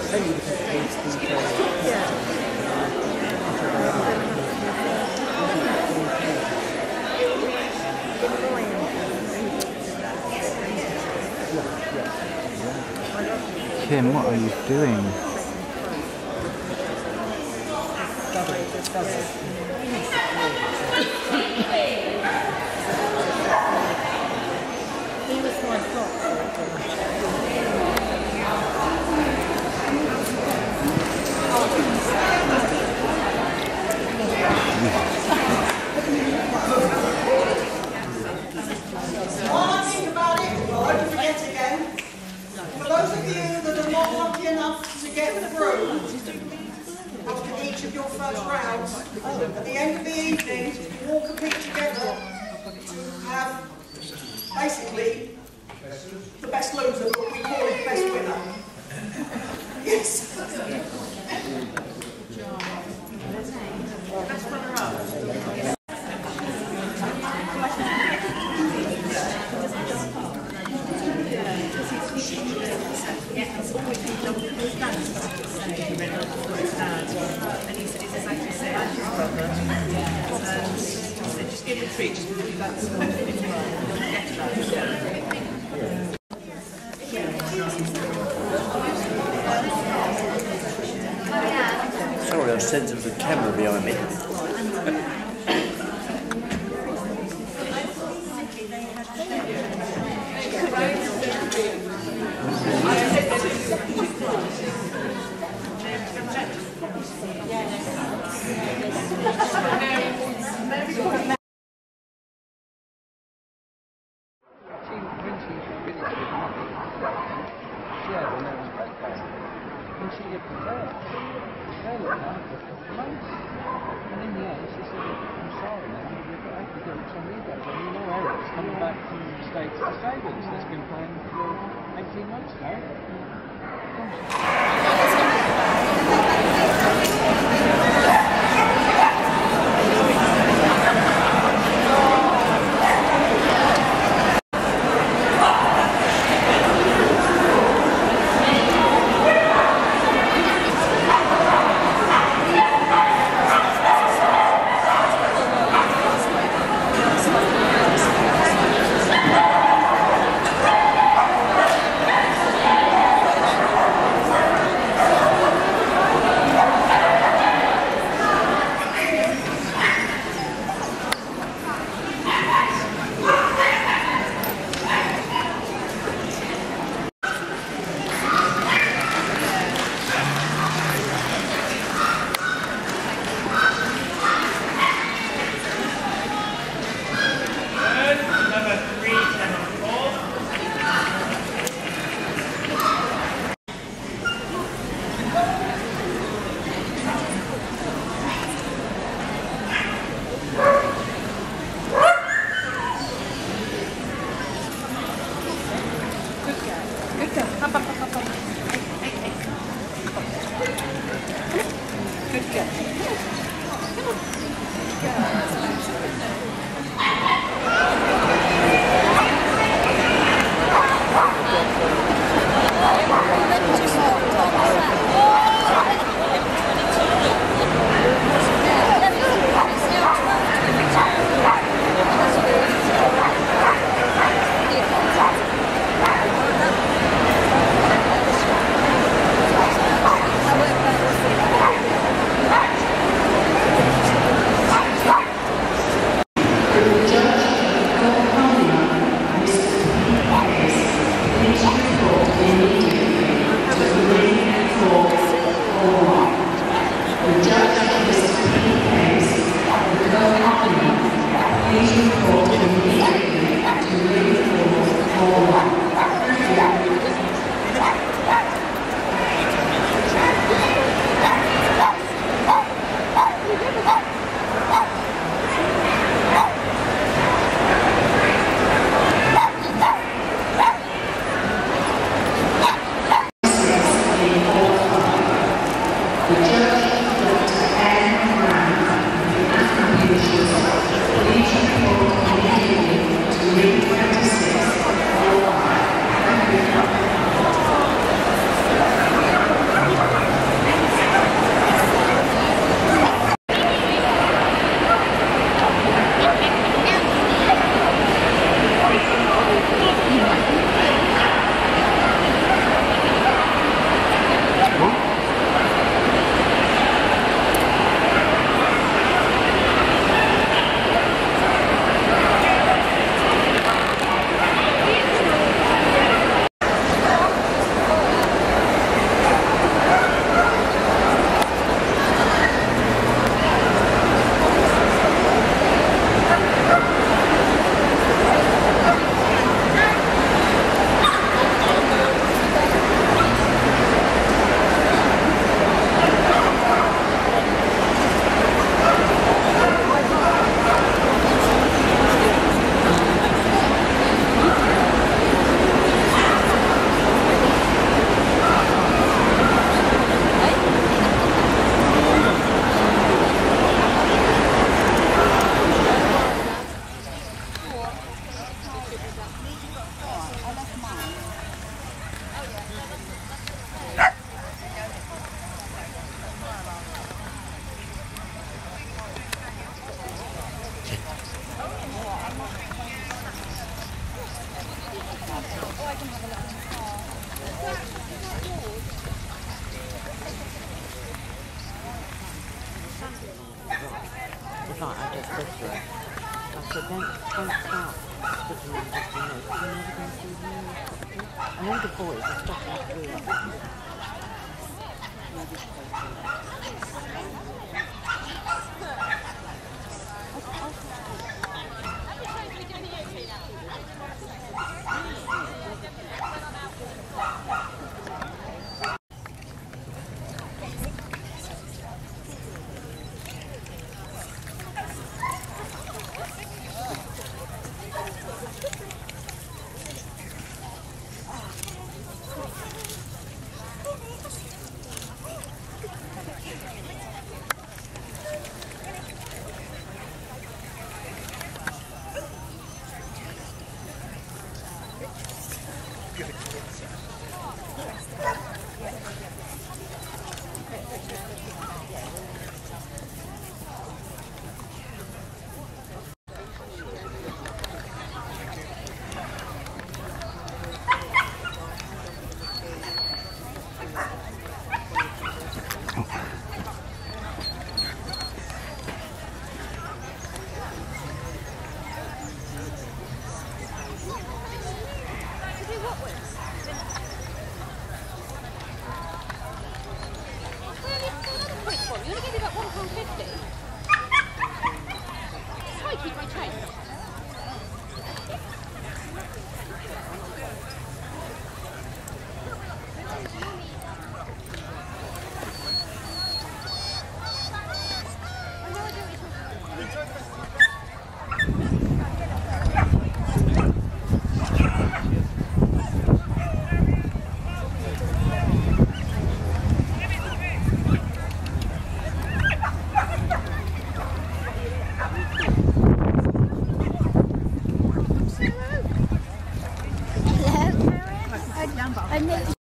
Kim, what are you doing? At the end of the evening, you all compete together to have basically the best loser, but we call it best winner. Yes. Best runner-up. Just give it a treat, just leave that Sorry, I sense there was a camera behind me. And in the end, she said, I'm sorry, man, but I could get some egos. I mean, Eric's coming back from the States to Stevens. That's been playing for 18 months now. don't start putting them just in there, because you're never going to do it. And all the boys are stopping to do it. You only gave me about £1.50. Why keep my change? Hello.